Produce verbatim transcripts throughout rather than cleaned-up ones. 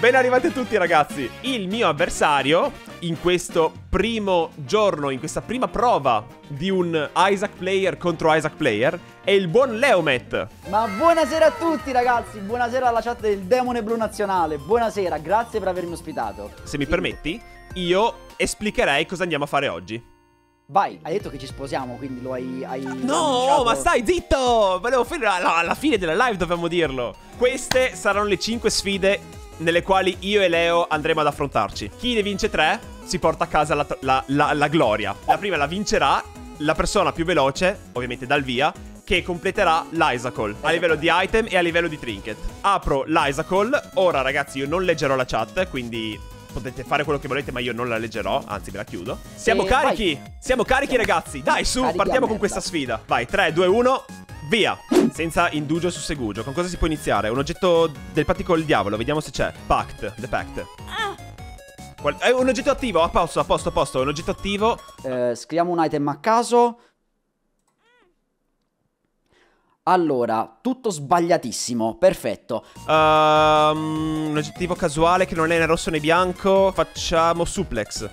Ben arrivati a tutti ragazzi. Il mio avversario in questo primo giorno, in questa prima prova di un Isaac player contro Isaac player, è il buon Leomet. Ma buonasera a tutti ragazzi, buonasera alla chat del Demone Blu Nazionale. Buonasera, grazie per avermi ospitato. Se mi permetti, io esplicherei cosa andiamo a fare oggi. Vai, hai detto che ci sposiamo, quindi lo hai... hai No, annunciato. ma stai zitto! Volevo finire alla, alla fine della live, dobbiamo dirlo. Queste saranno le cinque sfide nelle quali io e Leo andremo ad affrontarci. Chi ne vince tre si porta a casa la, la, la, la gloria. La prima la vincerà la persona più veloce, ovviamente dal via, che completerà l'Isaacol a livello di item e a livello di trinket. Apro l'Isaacol. Ora ragazzi io non leggerò la chat, quindi potete fare quello che volete, ma io non la leggerò, anzi ve la chiudo. Siamo E carichi? vai. Siamo carichi ragazzi. Dai su, Carichi partiamo a con merda. questa sfida. Vai, tre, due, uno, via. Senza indugio su segugio. Con cosa si può iniziare? Un oggetto del patti col diavolo, vediamo se c'è. Pact, the pact. Qual- È un oggetto attivo, a posto, a posto, a posto. È un oggetto attivo. Eh, scriviamo un item a caso. Allora, tutto sbagliatissimo, perfetto. Ehm, un oggetto attivo casuale che non è né rosso né bianco. Facciamo suplex.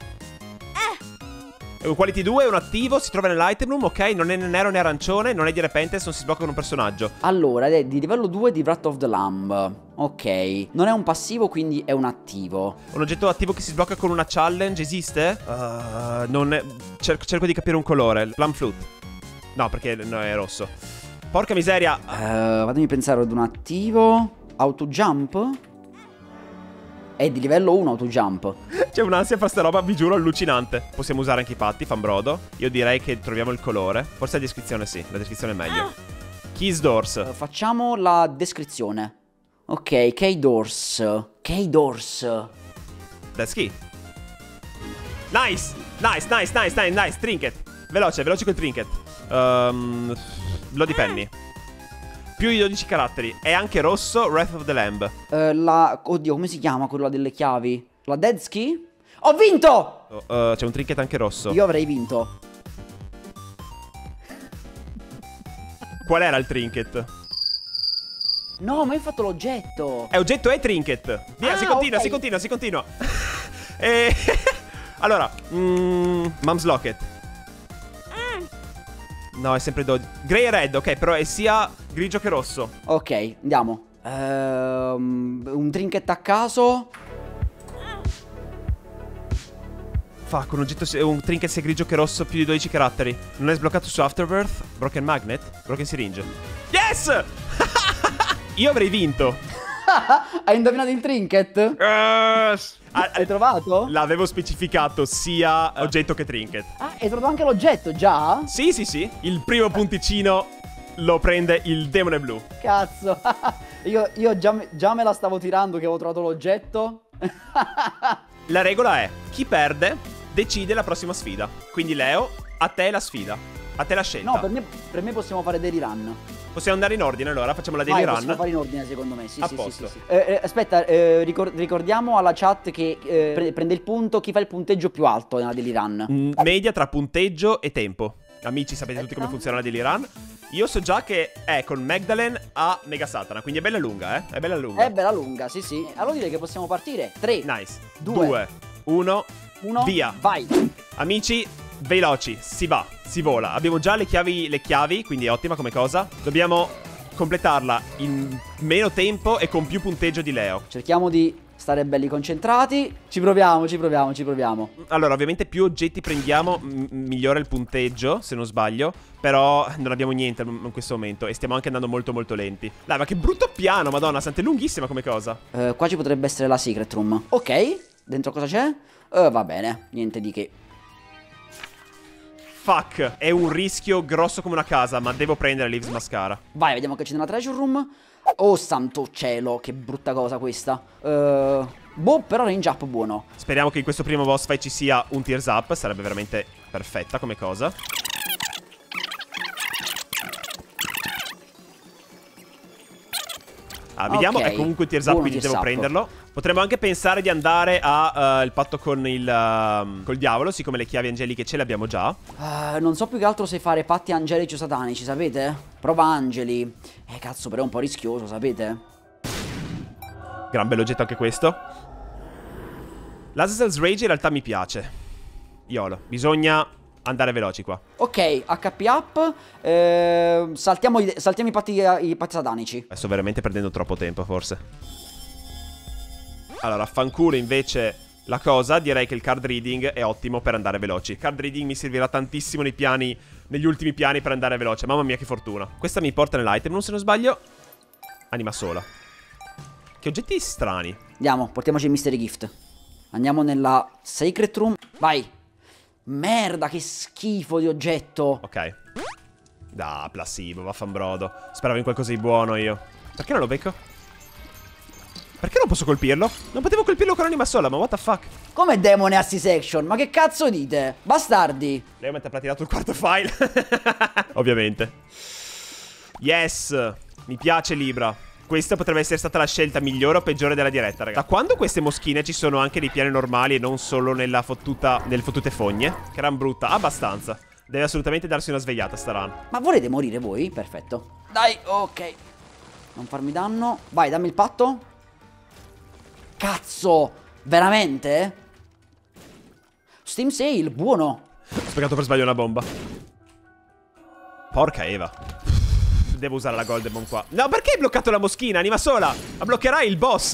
È un quality due, è un attivo, si trova nell'item room, ok? Non è né nero né arancione, non è di repentance, non si sblocca con un personaggio. Allora, è di livello due di Wrath of the Lamb. Ok, non è un passivo, quindi è un attivo. Un oggetto attivo che si sblocca con una challenge, esiste? Uh, non è... Cer- cerco di capire un colore. Plum Flute. No, perché no, è rosso. Porca miseria. Uh, Fatemi pensare ad un attivo. Auto jump? È di livello uno auto jump. C'è un'ansia per sta roba, vi giuro, allucinante. Possiamo usare anche i patti, fanbrodo. Io direi che troviamo il colore. Forse la descrizione sì, la descrizione è meglio. Keys Doors. Uh, facciamo la descrizione. Ok, Key Doors. Key Doors. That's key. Nice, nice, nice, nice, nice, nice. Trinket. Veloce, veloce col trinket. Um, Bloody Penny. Più di dodici caratteri. È anche rosso, Wrath of the Lamb. Uh, la... Oddio, come si chiama quella delle chiavi? La Dead Key? Ho vinto! Oh, uh, c'è un trinket anche rosso. Io avrei vinto. Qual era il trinket? No, ma hai fatto l'oggetto. È oggetto e trinket. Via, Ah, si continua, ok. si continua, si continua. e... Allora, mm, Mom's Locket. No, è sempre dodici. Grey e red, ok, però è sia grigio che rosso. Ok, andiamo. Ehm, un trinket a caso. Fuck, un oggetto, se- un trinket sia grigio che rosso, più di dodici caratteri. Non è sbloccato su Afterbirth. Broken Magnet. Broken Syringe. Yes! Io avrei vinto. Hai indovinato il trinket? Yes! Ah, Hai trovato? L'avevo specificato sia oggetto che trinket. Ah, hai trovato anche l'oggetto già? Sì, sì, sì. Il primo punticino lo prende il demone blu. Cazzo. Io, io già, me- già me la stavo tirando che avevo trovato l'oggetto. La regola è: chi perde decide la prossima sfida. Quindi Leo, a te la sfida. A te la scelta. No, per me, per me possiamo fare daily run. Possiamo andare in ordine allora? Facciamo la daily Vai, run. possiamo fare in ordine secondo me. Sì, A sì, posto. sì, sì, sì. Eh, eh, aspetta, eh, ricor- ricordiamo alla chat che eh, pre- prende il punto chi fa il punteggio più alto nella daily run. Mm, media tra punteggio e tempo. Amici, sapete tutti come funziona la daily run. Io so già che è con Magdalene a Mega Satana. Quindi è bella lunga, eh? È bella lunga. È bella lunga, sì, sì. Allora direi che possiamo partire. tre, Nice. Due. due, uno, uno, via. vai. Amici, veloci, si va, si vola. Abbiamo già le chiavi, le chiavi, quindi è ottima come cosa. Dobbiamo completarla in meno tempo e con più punteggio di Leo. Cerchiamo di stare belli concentrati. Ci proviamo, ci proviamo, ci proviamo. Allora, ovviamente più oggetti prendiamo, m- migliora il punteggio, se non sbaglio. Però non abbiamo niente in questo momento e stiamo anche andando molto molto lenti. Dai, ma che brutto piano, madonna, sente lunghissima come cosa. Eh, qua ci potrebbe essere la secret room. Ok, dentro cosa c'è? Eh, va bene, niente di che. Fuck, è un rischio grosso come una casa, ma devo prendere Leaves Mascara. Vai, vediamo che c'è nella treasure room. Oh santo cielo, che brutta cosa questa. Eh, boh, però range up buono. Speriamo che in questo primo boss fight ci sia un Tears Up, sarebbe veramente perfetta come cosa. Ah, vediamo, Ok, è comunque Tears Up, buono quindi Tears devo Up. prenderlo. Potremmo anche pensare di andare a uh, il patto con il uh, col diavolo, siccome le chiavi angeliche ce le abbiamo già. Eh, non so più che altro se fare patti angelici o satanici, sapete? Prova angeli. Eh, cazzo, però è un po' rischioso, sapete? Gran bell'oggetto anche questo. L'Azazel's Rage in realtà mi piace. Iolo, bisogna andare veloci qua. Ok, H P up. eh, Saltiamo, i, saltiamo i patti, i patti satanici. Sto veramente perdendo troppo tempo forse. Allora, fanculo invece la cosa. Direi che il card reading è ottimo per andare veloci. Card reading mi servirà tantissimo nei piani, negli ultimi piani per andare veloce. Mamma mia che fortuna. Questa mi porta nell'item, non se non sbaglio. Anima sola. Che oggetti strani. Andiamo, portiamoci il Mystery Gift. Andiamo nella Sacred Room. Vai. Merda, che schifo di oggetto. Ok. Da, placebo, vaffanbrodo. Speravo in qualcosa di buono io. Perché non lo becco? Perché non posso colpirlo? Non potevo colpirlo con anima sola, ma what the fuck? Come demone assist action? Ma che cazzo dite? Bastardi. Lei mi ha tirato il quarto file. Ovviamente. Yes. Mi piace Libra. Questa potrebbe essere stata la scelta migliore o peggiore della diretta, ragazzi. Da quando queste moschine ci sono anche nei piani normali e non solo nella fottuta, nelle fottute fogne? Gran brutta, abbastanza. Deve assolutamente darsi una svegliata sta run. Ma volete morire voi? Perfetto. Dai, ok. Non farmi danno. Vai, dammi il patto. Cazzo, veramente? Steam Sale, buono. Ho spiegato per sbaglio una bomba. Porca Eva. Devo usare la Golden Bomb qua. No, perché hai bloccato la moschina? Anima sola. Bloccherai il boss.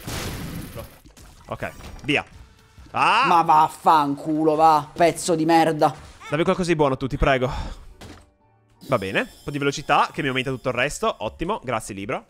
Ok, via. Ah! Ma vaffanculo, va. Pezzo di merda. Dammi qualcosa di buono tu, ti prego. Va bene. Un po' di velocità che mi aumenta tutto il resto. Ottimo, grazie Libra.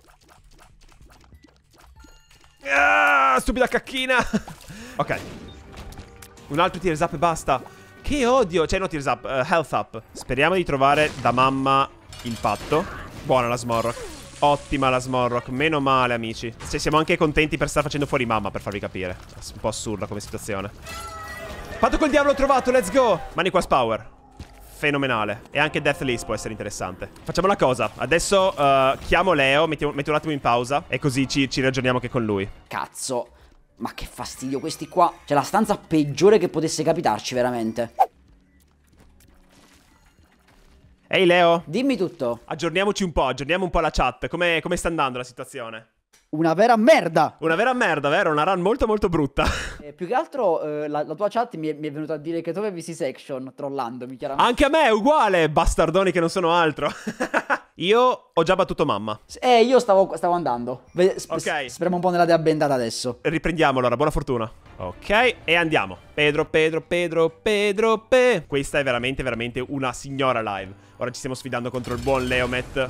Ah, stupida cacchina. Ok. Un altro tears up e basta. Che odio. Cioè no tears up, uh, health up. Speriamo di trovare da mamma il patto. Buona la Smorrock. Ottima la Smorrock. Meno male amici. Cioè, siamo anche contenti per stare facendo fuori mamma, per farvi capire. Un po' assurda come situazione. Patto col diavolo trovato, let's go. Maniquas Power. Fenomenale. E anche Deathlease può essere interessante. Facciamo una cosa. Adesso uh, chiamo Leo, mettiamo, metto un attimo in pausa e così ci, ci ragioniamo anche con lui. Cazzo. Ma che fastidio questi qua. C'è la stanza peggiore che potesse capitarci veramente. Ehi Leo. Dimmi tutto. Aggiorniamoci un po', aggiorniamo un po' la chat. Come, come sta andando la situazione? Una vera merda. Una vera merda, vero? Una run molto molto brutta. Eh, più che altro eh, la, la tua chat mi è, mi è venuta a dire che tu avevi C-section, trollandomi chiaramente. Anche a me è uguale, bastardoni che non sono altro. Io ho già battuto mamma. Eh, io stavo, stavo andando. Ve sp Ok. Speriamo un po' nella dea bendata adesso. Riprendiamo allora, buona fortuna. Ok, e andiamo. Pedro, Pedro, Pedro, Pedro, Pe. Questa è veramente, veramente una signora live. Ora ci stiamo sfidando contro il buon Leomet.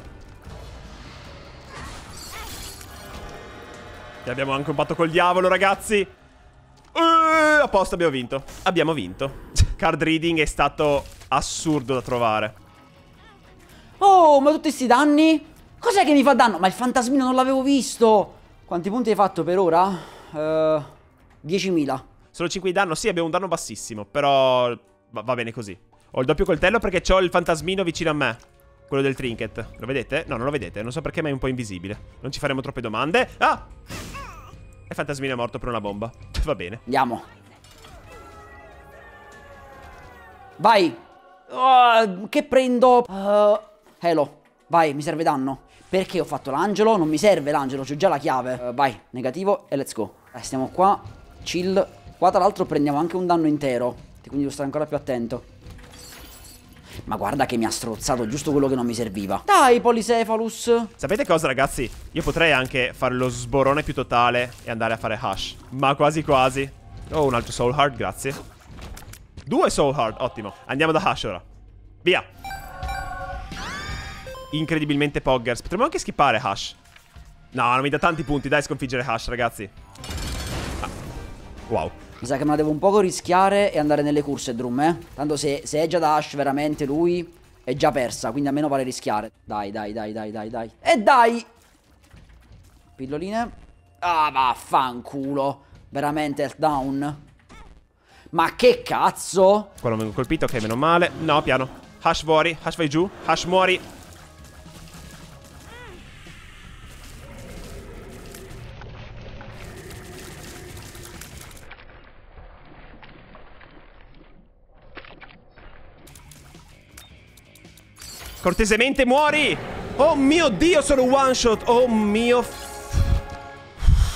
E abbiamo anche un patto col diavolo, ragazzi. Uh, a posto, abbiamo vinto. Abbiamo vinto. Card reading è stato assurdo da trovare. Oh, ma tutti sti danni? Cos'è che mi fa danno? Ma il fantasmino non l'avevo visto. Quanti punti hai fatto per ora? Uh, diecimila. Solo cinque di danno. Sì, abbiamo un danno bassissimo. Però va, va bene così. Ho il doppio coltello perché ho il fantasmino vicino a me. Quello del trinket. Lo vedete? No, non lo vedete. Non so perché, ma è un po' invisibile. Non ci faremo troppe domande. Ah! Il fantasmino è morto per una bomba. Va bene. Andiamo. Vai. Uh, che prendo? Uh, Hello. Vai, mi serve danno. Perché ho fatto l'angelo? Non mi serve l'angelo, c'ho già la chiave. Uh, vai, negativo e let's go. Dai, stiamo qua. Chill. Qua tra l'altro prendiamo anche un danno intero. Quindi devo stare ancora più attento. Ma guarda che mi ha strozzato giusto quello che non mi serviva. Dai, Polycephalus. Sapete cosa, ragazzi? Io potrei anche fare lo sborone più totale e andare a fare Hush. Ma quasi quasi. Oh, un altro Soul Heart, grazie. Due Soul Heart, ottimo. Andiamo da Hush ora. Via. Incredibilmente Poggers. Potremmo anche skippare Hush. No, non mi dà tanti punti. Dai, sconfiggere Hush, ragazzi. Ah. Wow. Mi sa che me la devo un poco rischiare e andare nelle corse, Drum, eh. Tanto se, se è già da Hush veramente lui è già persa, quindi a meno vale rischiare. Dai, dai, dai, dai, dai, dai. E dai! Pilloline. Ah, vaffanculo. Veramente health down. Ma che cazzo? Qua non vengo colpito, ok, meno male. No, piano. Hush muori, Hush vai giù, Hush muori. Cortesemente muori. Oh mio Dio, sono one shot. Oh mio.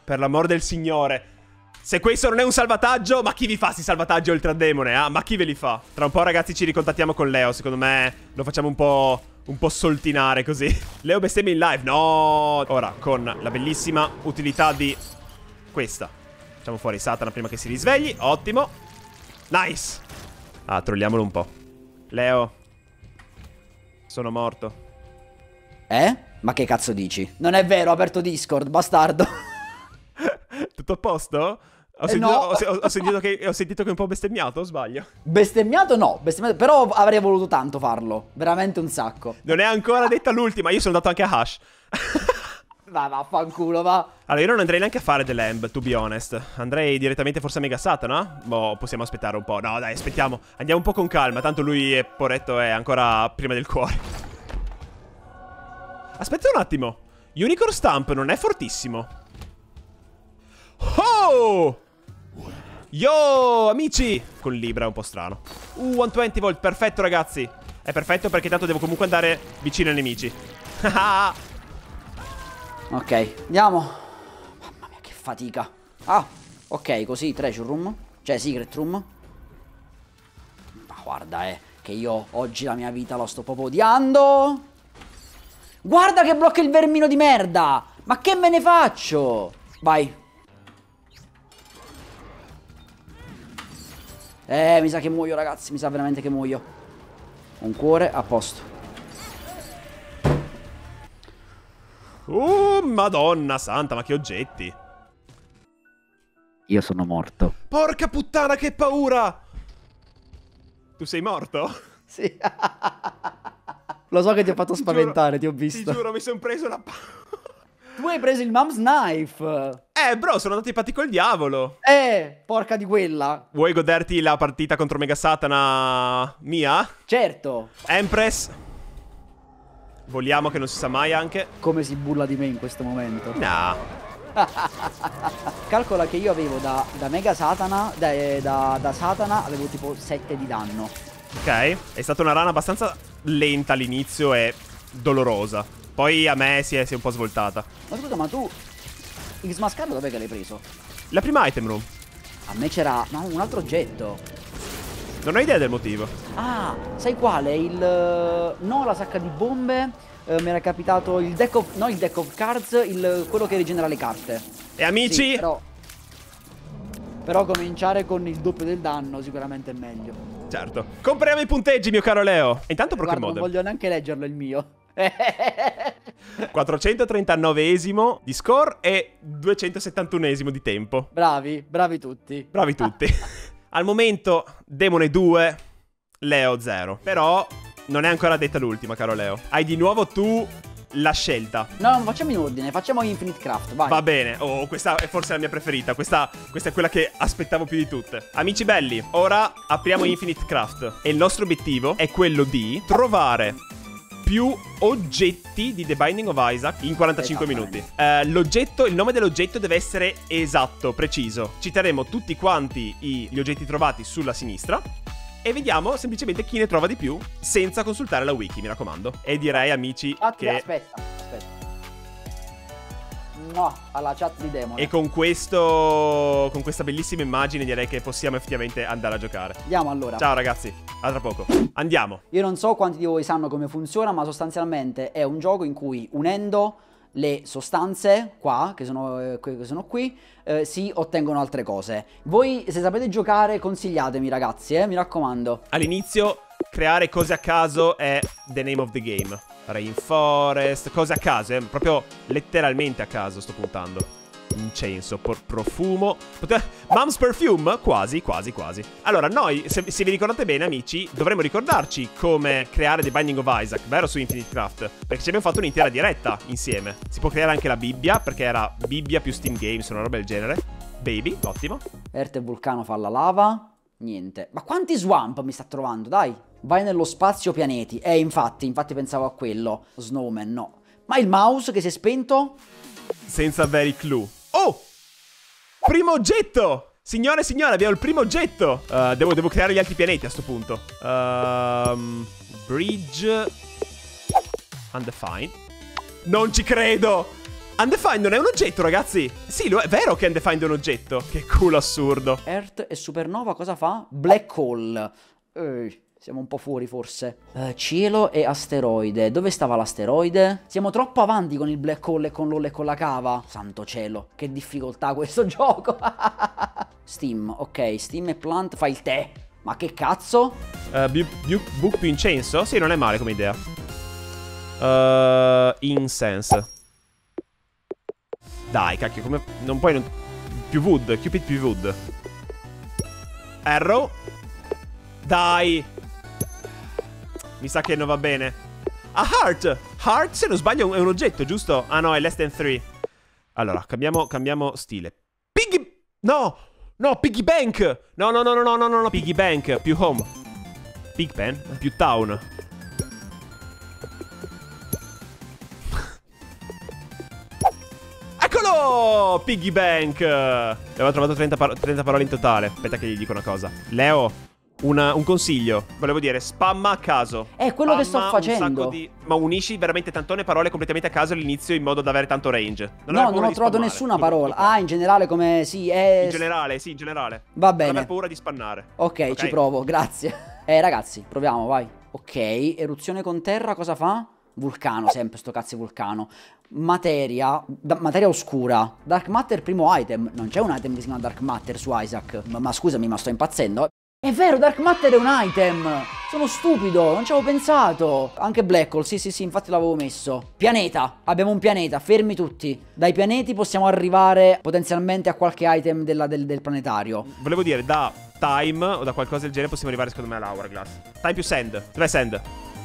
Per l'amor del Signore. Se questo non è un salvataggio, ma chi vi fa sti salvataggi oltre a demone, ah? Ma chi ve li fa? Tra un po', ragazzi, ci ricontattiamo con Leo. Secondo me lo facciamo un po'... un po' soltinare così. Leo bestemmia in live. No. Ora, con la bellissima utilità di questa. Facciamo fuori Satana prima che si risvegli. Ottimo. Nice. Ah, trolliamolo un po'. Leo. Sono morto. Eh? Ma che cazzo dici? Non è vero, ho aperto Discord, bastardo. Tutto a posto? Ho, Eh, sentito, no. ho, ho- ho sentito che, ho sentito che è un po' bestemmiato, o sbaglio? Bestemmiato no, bestemmiato, però avrei voluto tanto farlo. Veramente un sacco. Non è ancora detta l'ultima, io sono andato anche a Hush. Va, vaffanculo, va. Allora, io non andrei neanche a fare The Lamb, to be honest. Andrei direttamente forse a Mega Satana? Boh, possiamo aspettare un po'. No, dai, aspettiamo. Andiamo un po' con calma, tanto lui, è poretto, è ancora prima del cuore. Aspetta un attimo. Unicorn Stamp non è fortissimo. Oh! Yo, amici! Con Libra è un po' strano. Uh, centoventi volt, perfetto, ragazzi. È perfetto perché tanto devo comunque andare vicino ai nemici. Ok, andiamo. Mamma mia, che fatica. Ah, ok, così, treasure room. Cioè, secret room. Ma guarda, eh, che io oggi la mia vita lo sto proprio odiando. Guarda che blocca il vermino di merda. Ma che me ne faccio? Vai. Eh, mi sa che muoio, ragazzi. Mi sa veramente che muoio. Un cuore a posto. Uh, madonna santa, ma che oggetti. Io sono morto. Porca puttana, che paura. Tu sei morto? Sì. Lo so che ti ho fatto Ti spaventare, giuro, ti ho visto. Ti giuro, mi sono preso la paura. Tu hai preso il mom's knife. Eh, bro, sono andati patti col diavolo. Eh, porca di quella. Vuoi goderti la partita contro Mega Satana mia? Certo. Empress. Voliamo che non si sa mai anche. Come si bulla di me in questo momento. Nah. Calcola che io avevo da, da Mega Satana, da, eh, da, da Satana, avevo tipo sette di danno. Ok, è stata una run abbastanza lenta all'inizio e dolorosa. Poi a me si è, si è un po' svoltata. Ma scusa, ma tu il smascarlo dov'è che l'hai preso? La prima item room. A me c'era no, un altro oggetto. Non ho idea del motivo. Ah, sai quale? Il... no, la sacca di bombe. Eh, mi era capitato il deck of... no, il deck of cards, il... quello che rigenera le carte. E amici? Sì, però... però cominciare con il doppio del danno sicuramente è meglio. Certo. Compriamo i punteggi, mio caro Leo. E intanto Broken Guarda, non Model. voglio neanche leggerlo il mio. quattrocentotrentannovesimo di score e duecentosettantunesimo di tempo. Bravi, bravi tutti. Bravi tutti. Al momento Demone due, Leo zero. Però non è ancora detta l'ultima, caro Leo. Hai di nuovo tu la scelta. No, non facciamo in ordine, facciamo Infinite Craft, vai. Va bene. Oh, questa è forse la mia preferita. Questa, questa è quella che aspettavo più di tutte. Amici belli, ora apriamo Infinite Craft. E il nostro obiettivo è quello di trovare più oggetti di The Binding of Isaac in quarantacinque minuti. Eh, l'oggetto, il nome dell'oggetto deve essere esatto, preciso. Citeremo tutti quanti i, gli oggetti trovati sulla sinistra e vediamo semplicemente chi ne trova di più senza consultare la wiki, mi raccomando. E direi, amici, Infatti, che... aspetta, aspetta. No, alla chat di Demone. E con questo, con questa bellissima immagine direi che possiamo effettivamente andare a giocare. Andiamo allora. Ciao ragazzi, a tra poco. Andiamo. Io non so quanti di voi sanno come funziona, ma sostanzialmente è un gioco in cui unendo le sostanze qua, che sono, eh, che sono qui, eh, si ottengono altre cose. Voi, se sapete giocare, consigliatemi ragazzi, eh, mi raccomando. All'inizio, creare cose a caso è the name of the game. Rainforest, cose a caso, eh, proprio letteralmente a caso sto puntando. Incenso, por- profumo. Pote- Mom's Perfume? Quasi, quasi, quasi. Allora, noi, se, se vi ricordate bene, amici, dovremmo ricordarci come creare The Binding of Isaac, vero, su Infinite Craft, perché ci abbiamo fatto un'intera diretta insieme. Si può creare anche la Bibbia, perché era Bibbia più Steam Games, una roba del genere. Baby, ottimo. Erte Vulcano fa la lava. Niente. Ma quanti swamp mi sta trovando, dai. Vai nello spazio pianeti. Eh, infatti, infatti pensavo a quello. Snowman, no. Ma il mouse che si è spento? Senza veri clue. Oh! Primo oggetto! Signore e signore, abbiamo il primo oggetto. Uh, devo, devo creare gli altri pianeti a sto punto. Um, bridge Undefined. Non ci credo! Undefined non è un oggetto, ragazzi. Sì, lo è vero che Undefined è un oggetto. Che culo assurdo. Earth e supernova cosa fa? Black hole. Ehi, siamo un po' fuori forse. Uh, cielo e asteroide. Dove stava l'asteroide? Siamo troppo avanti con il black hole e con l'O L E e con la cava. Santo cielo, che difficoltà questo gioco. Steam, ok, Steam e Plant fa il tè. Ma che cazzo? Uh, bu bu book più incenso? Sì, non è male come idea. Uh, incense. Dai, cacchio, come... Non puoi... Non... Più wood, Cupid più wood. Arrow. Dai. Mi sa che non va bene. Ah, heart. Heart, se non sbaglio, è un oggetto, giusto? Ah no, è less than three. Allora, cambiamo, cambiamo stile. Piggy... No! No, Piggy Bank! No, no, no, no, no, no, no, Piggy Bank, più home. Pigpen, più town. Eccolo! Piggy Bank! Abbiamo trovato trenta, par trenta parole in totale. Aspetta che gli dico una cosa. Leo, una, un consiglio. Volevo dire, spamma a caso. È quello spamma che sto facendo. Un sacco di... Ma unisci veramente tantone parole completamente a caso all'inizio in modo da avere tanto range. Non no, non ho trovato spammare. nessuna parola. Ah, in generale come... Sì, è... In generale, sì, in generale. Va bene. Non aver paura di spannare. Ok, okay, ci provo, grazie. Eh, ragazzi, proviamo, vai. Ok, eruzione con terra, cosa fa? Vulcano, sempre sto cazzo di vulcano. Materia, materia oscura. Dark Matter, primo item. Non c'è un item che si chiama Dark Matter su Isaac. Ma, ma scusami, ma sto impazzendo. È vero, Dark Matter è un item. Sono stupido, non ci avevo pensato. Anche Black Hole, sì sì sì, infatti l'avevo messo. Pianeta, abbiamo un pianeta, fermi tutti. Dai pianeti possiamo arrivare potenzialmente a qualche item della, del, del planetario. Volevo dire, da time o da qualcosa del genere possiamo arrivare secondo me all'hourglass. Time più send. Dov'è send?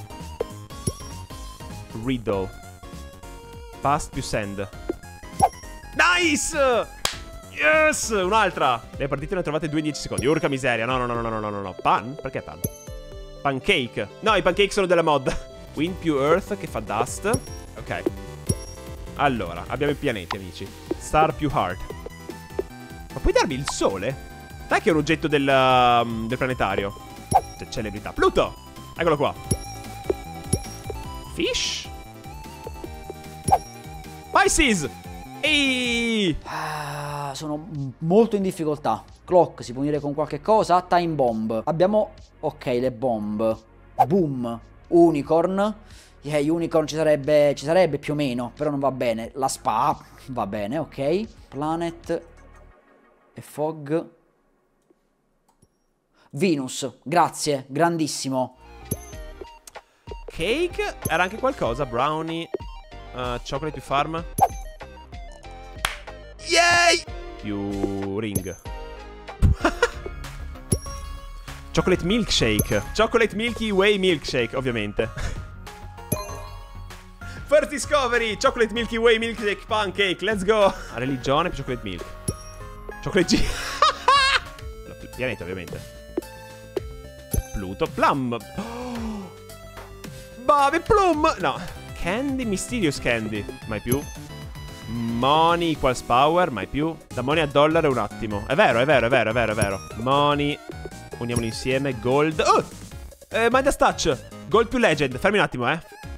Riddle. Past più send. Nice! Yes! Un'altra. Le partite ne ho trovate due in dieci secondi. Urca miseria. No, no, no, no, no, no, no, no. Pan? Perché pan? Pancake. No, i pancake sono della mod. Wind più earth che fa dust. Ok. Allora, abbiamo i pianeti, amici. Star più heart. Ma puoi darmi il sole? Dai che è un oggetto del, um, del planetario. C'è celebrità. Pluto! Eccolo qua. Fish? Pisces! Ehi! Ah, sono molto in difficoltà. Clock si può unire con qualche cosa. Time bomb. Abbiamo... Ok, le bomb. Boom. Unicorn. Yeah, unicorn ci sarebbe, ci sarebbe più o meno, però non va bene. La spa va bene, ok. Planet e fog. Venus, grazie, grandissimo. Cake era anche qualcosa. Brownie, uh, chocolate più farm. Yay! Più ring. Chocolate milkshake. Chocolate Milky Way milkshake, ovviamente. First discovery. Chocolate Milky Way milkshake pancake. Let's go. Religione più chocolate milk. Chocolate G. No, pianeta, ovviamente. Pluto. Plum. Oh. Bave plum. No. Candy. Mysterious candy. Mai più. Money equals power. Mai più. Da money a dollaro un attimo. È vero, è vero, è vero, è vero, è vero. Money. Uniamoli insieme. Gold. Oh! Eh, Midas Touch. Gold più legend. Fermi un attimo, eh.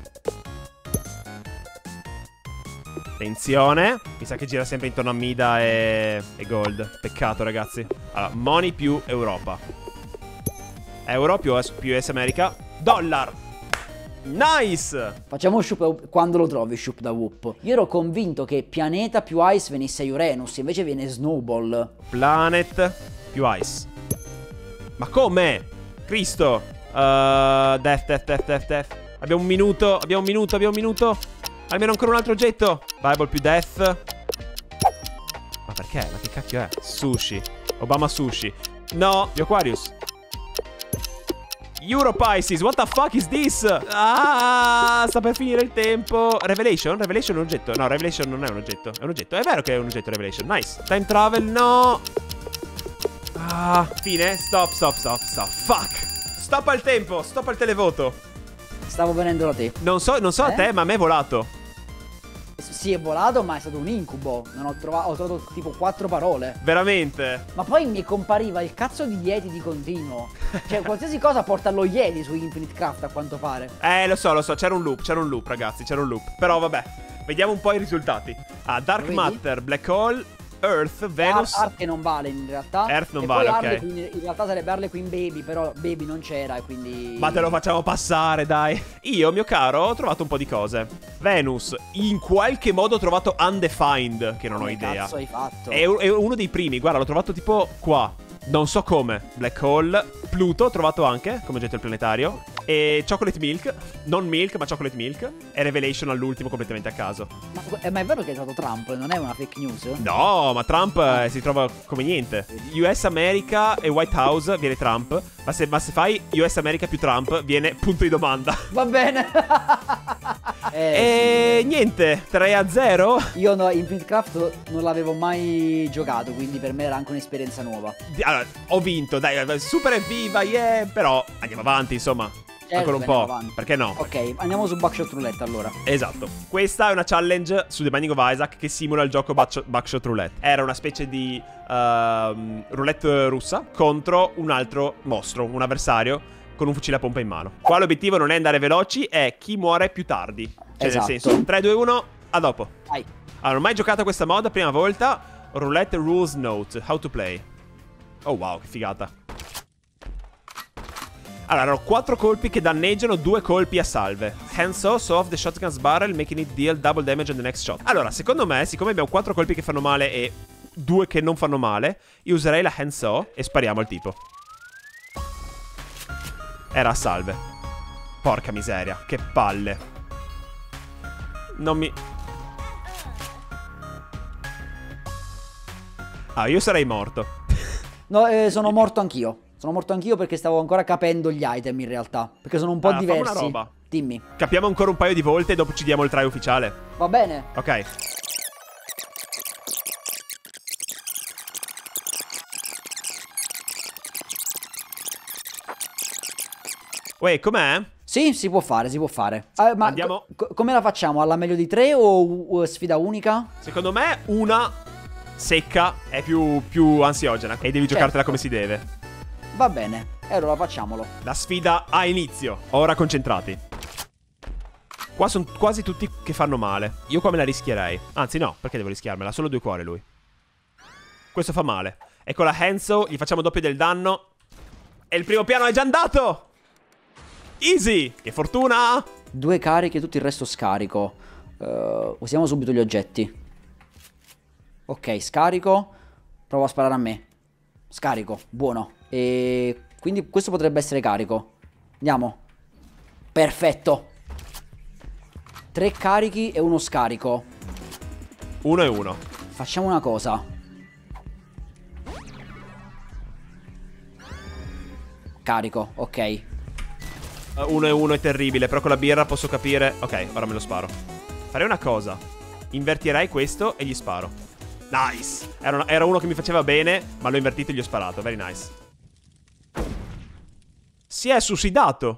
Attenzione. Mi sa che gira sempre intorno a Mida e, e Gold. Peccato, ragazzi. Allora, money più Europa. Euro più, più U S America. Dollar. Nice. Facciamo Shoop quando lo trovi, Shoop da Whoop. Io ero convinto che pianeta più ice venisse Uranus, invece viene Snowball. Planet più ice. Ma come? Cristo. uh, Death, death, death, death, death. Abbiamo un minuto, abbiamo un minuto, abbiamo un minuto. Almeno ancora un altro oggetto. Bible più death. Ma perché? Ma che cacchio è? Sushi. Obama sushi. No, gli Aquarius. Euro Pisces, what the fuck is this? Ah, sta per finire il tempo. Revelation? Revelation è un oggetto? No, Revelation non è un oggetto. È un oggetto. È vero che è un oggetto Revelation. Nice. Time travel, no. Ah, fine. Stop, stop, stop, stop. Fuck. Stop al tempo. Stop al televoto. Stavo venendo da te. Non so, non so eh? a te, ma a me è volato. Sì, è volato, ma è stato un incubo. Non ho trovato, ho trovato tipo quattro parole. Veramente? Ma poi mi compariva il cazzo di Yeti di continuo. Cioè, qualsiasi cosa porta allo Yeti su Infinite Craft, a quanto pare. Eh, lo so, lo so, c'era un loop, c'era un loop, ragazzi, c'era un loop. Però vabbè. Vediamo un po' i risultati. Ah, Dark Matter, Black Hole, Earth, Venus. Ar- Art che non vale in realtà. Earth non e vale, poi ok. Harley Quinn, in realtà sarebbe Harley Quinn Baby, però Baby non c'era e quindi... Ma te lo facciamo passare, dai. Io, mio caro, ho trovato un po' di cose. Venus, in qualche modo ho trovato Undefined, che non Come ho idea. cazzo hai fatto? È, è uno dei primi, guarda, l'ho trovato tipo qua. Non so come. Black Hole, Pluto, ho trovato anche, come oggetto del planetario. E Chocolate Milk, non Milk, ma Chocolate Milk. E Revelation all'ultimo, completamente a caso. Ma, eh, ma è vero che è stato Trump, non è una fake news? No, ma Trump eh, si trova come niente. U S America e White House viene Trump. Ma se, ma se fai U S America più Trump, viene punto di domanda. Va bene. E eh, niente, tre a zero. sì. Io no, Infinite Craft non l'avevo mai giocato, quindi per me era anche un'esperienza nuova. Allora, ho vinto, dai, super evviva, yeah. Però andiamo avanti, insomma. Certo, Ancora un andiamo po'. avanti. Perché no? Ok, andiamo su Buckshot Roulette allora. Esatto. Questa è una challenge su The Binding of Isaac che simula il gioco Buckshot, Buckshot Roulette. Era una specie di uh, roulette russa contro un altro mostro, un avversario con un fucile a pompa in mano. Qua l'obiettivo non è andare veloci, è chi muore più tardi. Cioè Esatto. nel senso, tre, due, uno, a dopo. Vai. Allora, non ho mai giocato a questa mod, prima volta. Roulette Rules Note, how to play. Oh wow, che figata. Allora, ho quattro colpi che danneggiano, due colpi a salve. Handsaw, saw off the shotgun's barrel, making it deal double damage on the next shot. Allora, secondo me, siccome abbiamo quattro colpi che fanno male e due che non fanno male, io userei la handsaw e spariamo al tipo. Era a salve. Porca miseria, che palle. Non mi... Ah, io sarei morto. No, eh, sono morto anch'io. Sono morto anch'io perché stavo ancora capendo gli item in realtà. Perché sono un po' Ah, fammi diversi. una roba. Dimmi. Capiamo ancora un paio di volte e dopo ci diamo il try ufficiale. Va bene. Ok. Uè, com'è? Sì, si può fare, si può fare. Ah, ma Andiamo. co- come la facciamo? Alla meglio di tre o uh, sfida unica? Secondo me una secca è più, più ansiogena e devi giocartela come si deve. Va bene, e allora facciamolo. La sfida ha inizio. Ora concentrati. Qua sono quasi tutti che fanno male. Io qua me la rischierei. Anzi no, perché devo rischiarmela? Solo due cuori lui. Questo fa male. E con la Hanzo gli facciamo doppio del danno. E il primo piano è già andato. Easy. Che fortuna. Due cariche, tutto il resto scarico. Uh, usiamo subito gli oggetti. Ok, scarico. Provo a sparare a me. Scarico, buono. E quindi questo potrebbe essere carico. Andiamo. Perfetto. Tre carichi e uno scarico. Uno e uno. Facciamo una cosa. Carico, ok. Uh, Uno e uno è terribile, però con la birra posso capire. Ok, ora me lo sparo. Farei una cosa. Invertirei questo e gli sparo. Nice. Era, una- era uno che mi faceva bene, ma l'ho invertito e gli ho sparato. Very nice. Si è suicidato.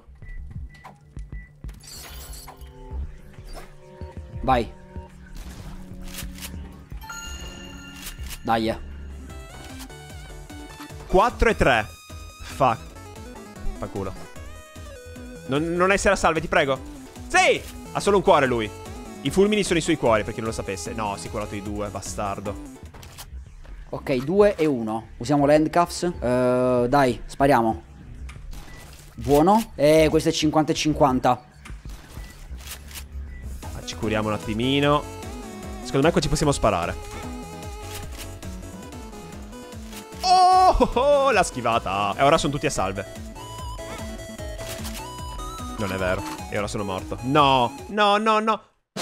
Vai. Dai. quattro e tre. Fuck. Fa culo. Non, non essere a salve, ti prego. Sì! Ha solo un cuore lui. I fulmini sono i suoi cuori, per chi non lo sapesse. No, si è curato i due, bastardo. Ok, due e uno. Usiamo l'handcuffs. Uh, dai, spariamo. Buono. Eh, questo è cinquanta e cinquanta. Ah, ci curiamo un attimino. Secondo me qua ci possiamo sparare. Oh, oh, oh, la schivata. E ora sono tutti a salve. Non è vero. E ora sono morto. No, no, no, no.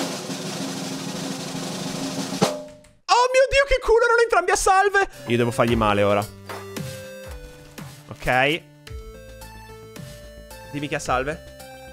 Oh mio Dio, che culo, erano entrambi a salve. Io devo fargli male ora. Ok. Dimmi che a salve.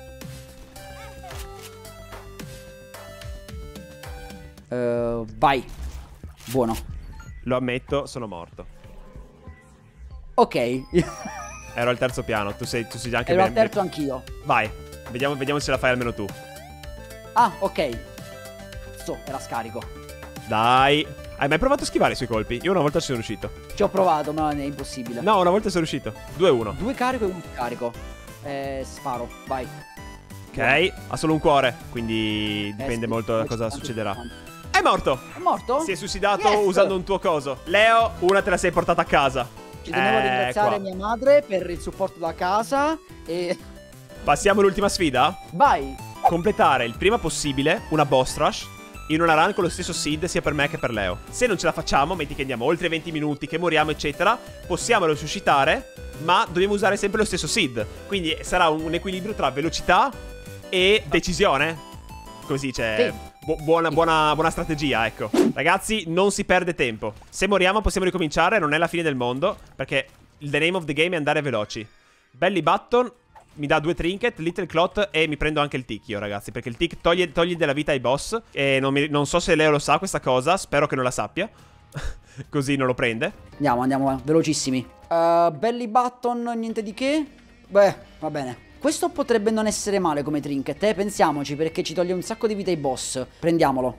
Uh, vai. Buono. Lo ammetto, sono morto. Ok. Ero al terzo piano. Tu sei, tu sei anche Ero al ben- terzo anch'io. Vai. Vediamo, vediamo se la fai almeno tu. Ah, ok. So, era scarico. Dai. Hai mai provato a schivare i suoi colpi? Io una volta ci sono riuscito. Ci ho provato, ma è impossibile. No, una volta sono riuscito. due a uno. Due carico e uno scarico. Eh, sparo, vai. Ok, ha solo un cuore, quindi dipende Eh, sì, molto da sì, cosa sì, succederà. sì. È morto! È morto? Si è suicidato Yes! usando un tuo coso. Leo, una te la sei portata a casa. Ci tenevo a Eh, ringraziare qua. mia madre per il supporto da casa e... Passiamo all'ultima sfida? Vai! Completare il prima possibile una boss rush in una run con lo stesso seed sia per me che per Leo. Se non ce la facciamo, metti che andiamo oltre i venti minuti, che moriamo eccetera, possiamo resuscitare, ma dobbiamo usare sempre lo stesso seed. Quindi sarà un, un equilibrio tra velocità e decisione. Come si dice? Sì. Bu buona, buona, buona strategia, ecco. Ragazzi, non si perde tempo. Se moriamo possiamo ricominciare, non è la fine del mondo, perché il the name of the game è andare veloci. Belly button mi dà due trinket, little clot e mi prendo anche il tick io, ragazzi, perché il tick toglie, toglie della vita ai boss. E non, mi, non so se Leo lo sa questa cosa, spero che non la sappia. Così non lo prende. Andiamo, andiamo, velocissimi. uh, Belly button, niente di che. Beh, va bene. Questo potrebbe non essere male come trinket, eh? Pensiamoci, perché ci toglie un sacco di vita ai boss. Prendiamolo.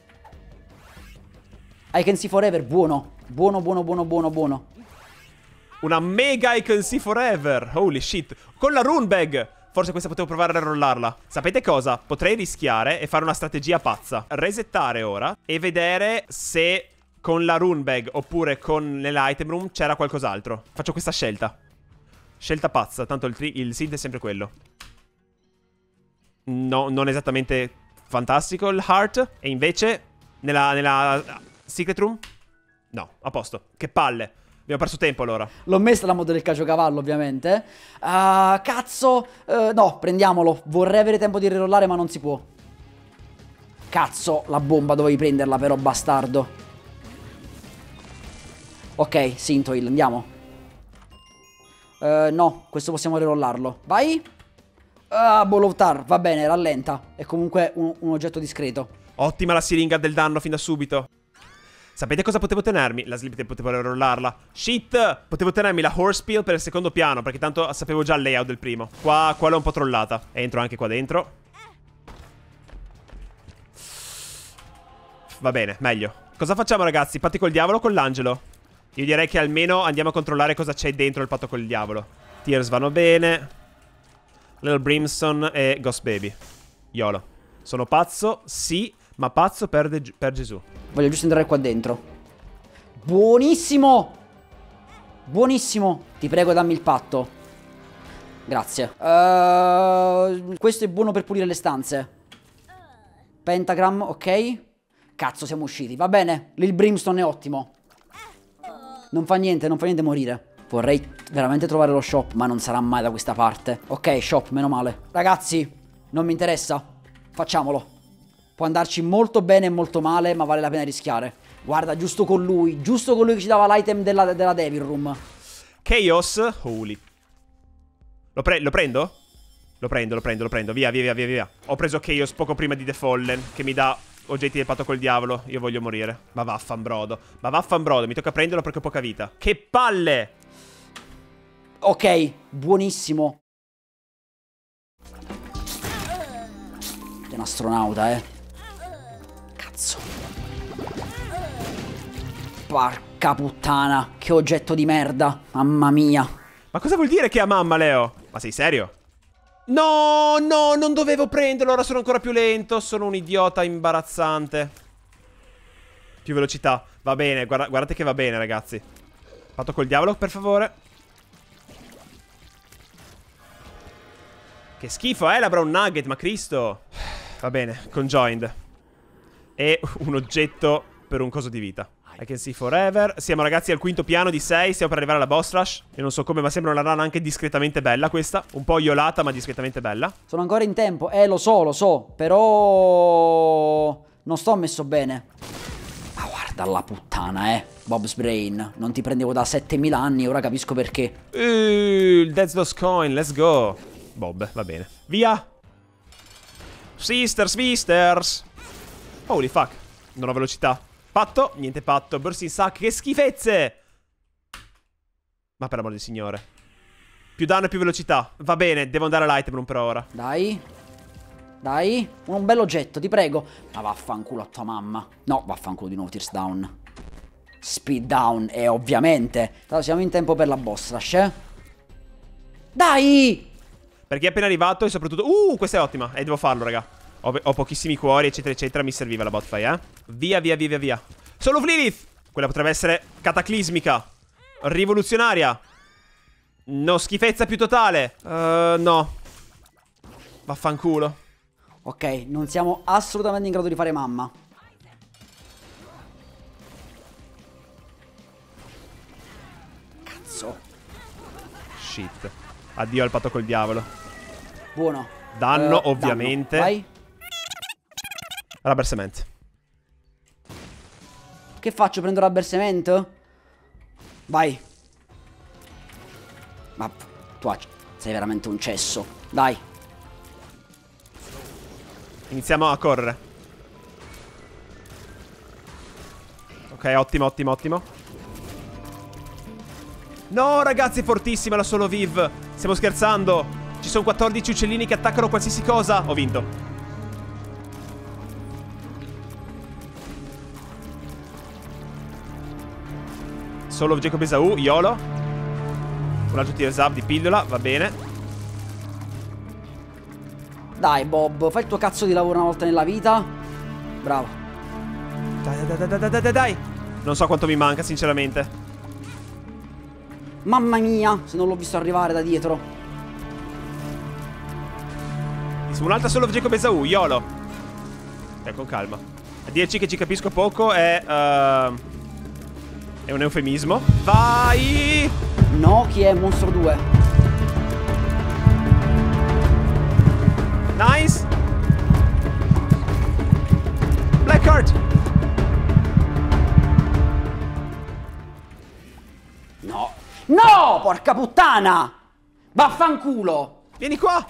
I can see forever, buono. Buono, buono, buono, buono, buono. Una mega I can see forever. Holy shit. Con la rune bag. Forse questa potevo provare a rollarla. Sapete cosa? Potrei rischiare e fare una strategia pazza. Resettare ora e vedere se con la rune bag oppure con nell'item room c'era qualcos'altro. Faccio questa scelta. Scelta pazza, tanto il, il seed è sempre quello. No, non esattamente fantastico il heart. E invece nella, nella secret room? No, a posto. Che palle. Abbiamo perso tempo allora. L'ho messa la moda del caciocavallo, ovviamente. uh, Cazzo, uh, no, prendiamolo. Vorrei avere tempo di rerollare, ma non si può. Cazzo, la bomba dovevi prenderla però, bastardo. Ok, Sintoil, andiamo. Uh, no, questo possiamo rerollarlo. Vai. Ah, Ball of Tar, va bene, rallenta. È comunque un, un oggetto discreto. Ottima la siringa del danno fin da subito. Sapete cosa potevo tenermi? La slip potevo rerollarla. Shit! Potevo tenermi la horse peel per il secondo piano, perché tanto sapevo già il layout del primo. Qua, qua l'ho un po' trollata. Entro anche qua dentro. Va bene, meglio. Cosa facciamo, ragazzi? Patti col diavolo o con l'angelo? Io direi che almeno andiamo a controllare cosa c'è dentro il patto col diavolo. Tears vanno bene. Little Brimstone e Ghost Baby. YOLO. Sono pazzo? Sì, ma pazzo per, per Gesù. Voglio giusto entrare qua dentro. Buonissimo! Buonissimo! Ti prego, dammi il patto. Grazie. uh, Questo è buono per pulire le stanze. Pentagram, ok. Cazzo, siamo usciti. Va bene, il Brimstone è ottimo. Non fa niente, non fa niente morire. Vorrei veramente trovare lo shop, ma non sarà mai da questa parte. Ok, shop, meno male. Ragazzi, non mi interessa. Facciamolo. Può andarci molto bene e molto male, ma vale la pena rischiare. Guarda, giusto con lui. Giusto con lui che ci dava l'item della, della Devil Room. Chaos. Holy. Lo, pre lo prendo? Lo prendo, lo prendo, lo prendo. Via, via, via, via, via. Ho preso Chaos poco prima di The Fallen, che mi dà oggetti del patto col diavolo. Io voglio morire. Ma vaffanbrodo. Ma vaffanbrodo. Mi tocca prenderlo perché ho poca vita. Che palle! Ok, buonissimo. È un astronauta, eh. Cazzo. Porca puttana. Che oggetto di merda. Mamma mia. Ma cosa vuol dire che ha mamma, Leo? Ma sei serio? No, no, non dovevo prenderlo. Ora sono ancora più lento. Sono un idiota imbarazzante. Più velocità. Va bene, guarda, guardate che va bene, ragazzi. Patto col diavolo, per favore. Che schifo, eh, la Brown Nugget, ma Cristo. Va bene, conjoined. E un oggetto per un coso di vita. I can see forever. Siamo, ragazzi, al quinto piano di sei. Stiamo per arrivare alla boss rush. Io non so come, ma sembra una run anche discretamente bella questa. Un po' iolata, ma discretamente bella. Sono ancora in tempo. Eh, lo so, lo so. Però non sto messo bene. Ma guarda la puttana, eh. Bob's Brain. Non ti prendevo da settemila anni. Ora capisco perché. Uh, il Death's Lost Coin, let's go. Bob, va bene. Via. Sisters, sisters. Holy fuck. Non ho velocità. Patto, niente patto. Burst in sack, che schifezze. Ma per amor di signore. Più danno e più velocità. Va bene, devo andare all'item room per ora. Dai. Dai. Un bel oggetto, ti prego. Ma vaffanculo a tua mamma. No, vaffanculo di nuovo, Tears down. Speed down, e ovviamente. Allora, siamo in tempo per la boss rush, eh. Dai. Perché è appena arrivato e soprattutto... Uh, questa è ottima. E devo farlo, raga. Ho, ho pochissimi cuori, eccetera, eccetera. Mi serviva la botfly, eh. Via, via, via, via, via. Solo Lilith. Quella potrebbe essere cataclismica. Rivoluzionaria. No, schifezza più totale. Uh, no. Vaffanculo. Ok, non siamo assolutamente in grado di fare mamma. Cazzo. Shit. Addio al patto col diavolo. Buono. Danno, uh, ovviamente. Danno. Vai. Rubber cement. Che faccio? Prendo rubber cement? Vai. Ma tu sei veramente un cesso. Dai. Iniziamo a correre. Ok, ottimo, ottimo, ottimo. No, ragazzi, è fortissima la solo Viv. Stiamo scherzando. Ci sono quattordici uccellini che attaccano qualsiasi cosa. Ho vinto. Solo Jacob Esau, YOLO. Un altro tier up di pillola, va bene. Dai, Bob, fai il tuo cazzo di lavoro una volta nella vita. Bravo. Dai, dai, dai, dai, dai, dai, dai. Non so quanto mi manca, sinceramente. Mamma mia, se non l'ho visto arrivare da dietro. Un'altra solo Jacob Esau, YOLO. Ok, con calma. A dirci che ci capisco poco è... Uh, è un eufemismo. Vai! No, chi è Monstro due? Nice! Blackheart! No. No, porca puttana! Vaffanculo! Vieni qua!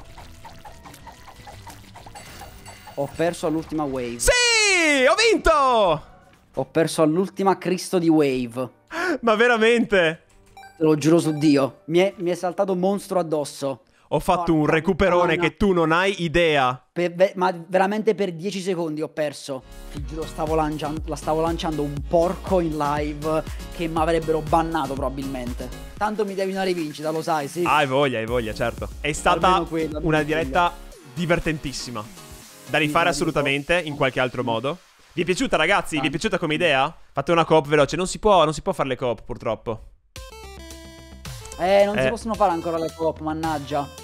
Ho perso all'ultima wave. Sì! Ho vinto! Ho perso all'ultima Cristo di wave. Ma veramente? Te lo giuro su Dio. Mi è, mi è saltato monstro addosso. Ho fatto Porca un recuperone puttana. che tu non hai idea. Per, ve, ma veramente per dieci secondi ho perso. Ti giuro, stavo lanciando, la stavo lanciando un porco in live che mi avrebbero bannato probabilmente. Tanto mi devi una rivincita, lo sai, sì. Ah, hai voglia, hai voglia, certo. È stata Almeno quella, almeno una diretta divertentissima. Da rifare assolutamente in qualche altro modo. Vi è piaciuta, ragazzi? Vi è piaciuta come idea? Fate una coop veloce. Non si può, non si può fare le coop, purtroppo. Eh, non Eh. si possono fare ancora le coop, mannaggia.